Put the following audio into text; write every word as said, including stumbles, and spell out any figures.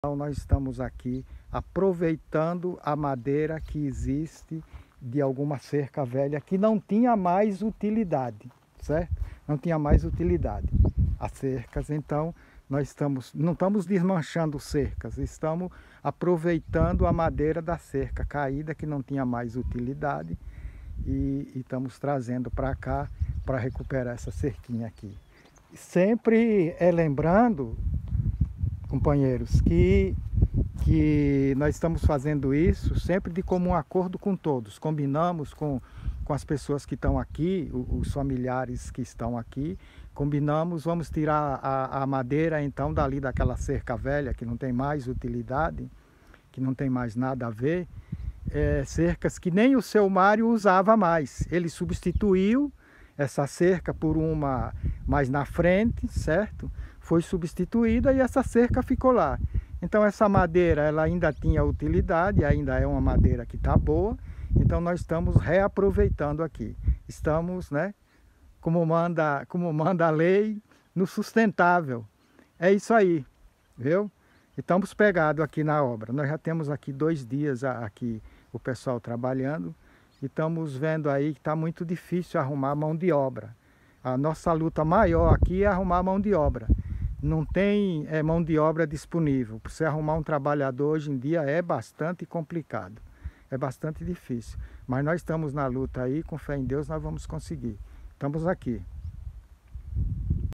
Então, nós estamos aqui aproveitando a madeira que existe de alguma cerca velha que não tinha mais utilidade, certo? Não tinha mais utilidade. As cercas, então, nós estamos, não estamos desmanchando cercas, estamos aproveitando a madeira da cerca caída que não tinha mais utilidade e, e estamos trazendo para cá para recuperar essa cerquinha aqui. Sempre é lembrando, companheiros, que, que nós estamos fazendo isso sempre de comum acordo com todos. Combinamos com, com as pessoas que estão aqui, os familiares que estão aqui, combinamos, vamos tirar a, a madeira então dali daquela cerca velha que não tem mais utilidade, que não tem mais nada a ver, é, cercas que nem o seu Mário usava mais. Ele substituiu essa cerca por uma mais na frente, certo? Foi substituída e essa cerca ficou lá. Então essa madeira ela ainda tinha utilidade, ainda é uma madeira que está boa, então nós estamos reaproveitando aqui. Estamos, né, como manda, como manda a lei, no sustentável. É isso aí, viu? Estamos pegados aqui na obra. Nós já temos aqui dois dias aqui o pessoal trabalhando e estamos vendo aí que está muito difícil arrumar mão de obra. A nossa luta maior aqui é arrumar mão de obra. Não tem é, mão de obra disponível. Para você arrumar um trabalhador hoje em dia é bastante complicado. É bastante difícil. Mas nós estamos na luta aí, com fé em Deus nós vamos conseguir. Estamos aqui.